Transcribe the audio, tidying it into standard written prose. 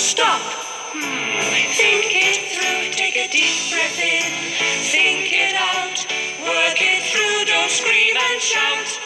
stop. Think it through, take a deep breath in. Think it out, work it through, don't scream and shout.